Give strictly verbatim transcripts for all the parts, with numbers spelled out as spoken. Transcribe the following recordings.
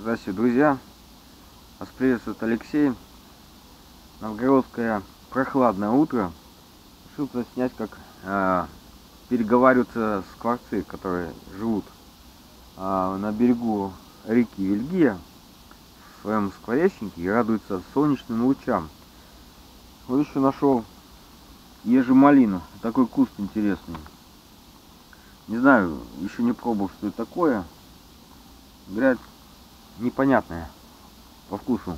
Здравствуйте, друзья! Вас приветствует Алексей. Новгородское прохладное утро. Решил снять, как э, переговариваются скворцы, которые живут э, на берегу реки Вельгия в своем скворечнике и радуются солнечным лучам. Вот еще нашел ежемалину. Такой куст интересный. Не знаю, еще не пробовал, что это такое. Говорят, непонятное по вкусу.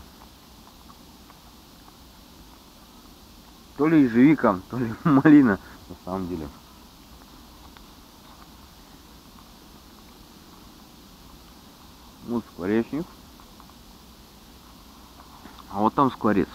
То ли ежевика, то ли малина, на самом деле. Вот скворечник. А вот там скворец.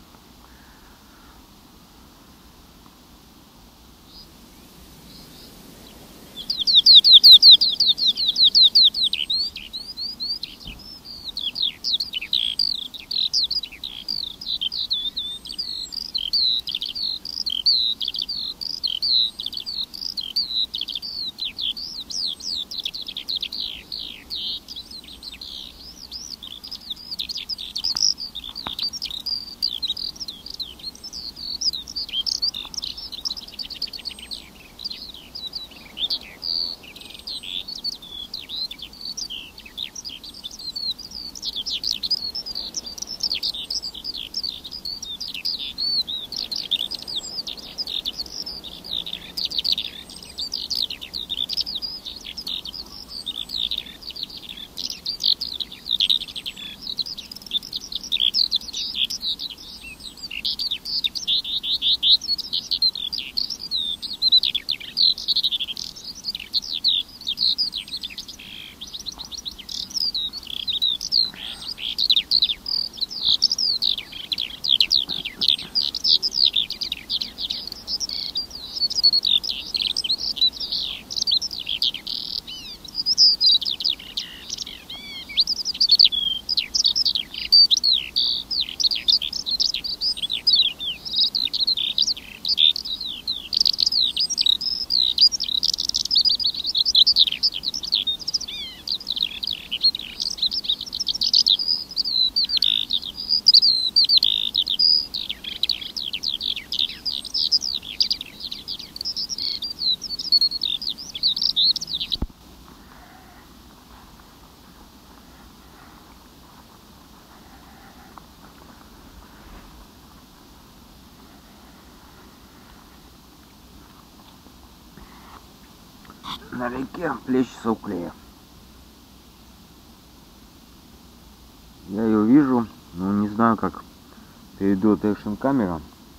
На реке плещется уклея. Я ее вижу, но не знаю, как перейдет экшн камера.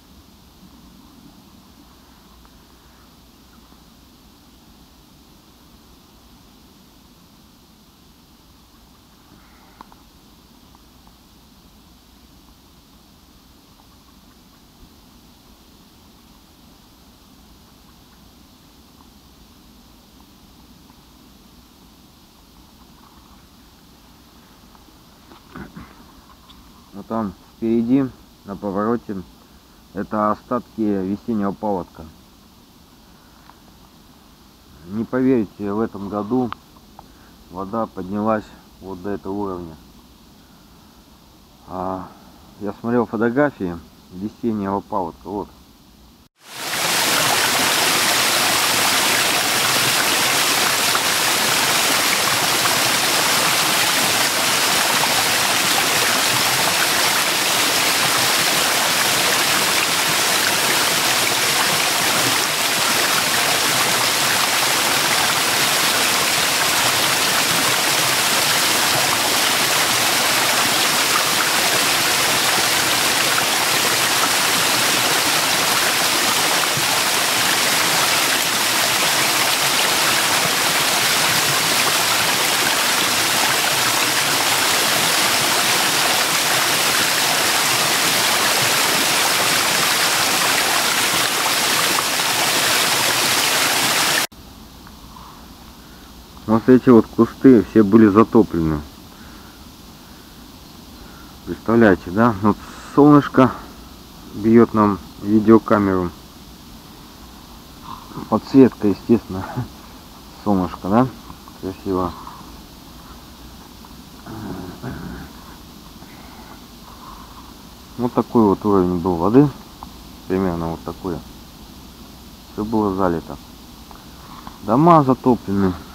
Вот там впереди, на повороте, это остатки весеннего паводка. Не поверите, в этом году вода поднялась вот до этого уровня. А я смотрел фотографии весеннего паводка. Вот. Вот эти вот кусты все были затоплены. Представляете, да? Вот солнышко бьет нам видеокамеру. Подсветка, естественно. Солнышко, да? Красиво. Вот такой вот уровень был воды. Примерно вот такой. Все было залито. Дома затоплены.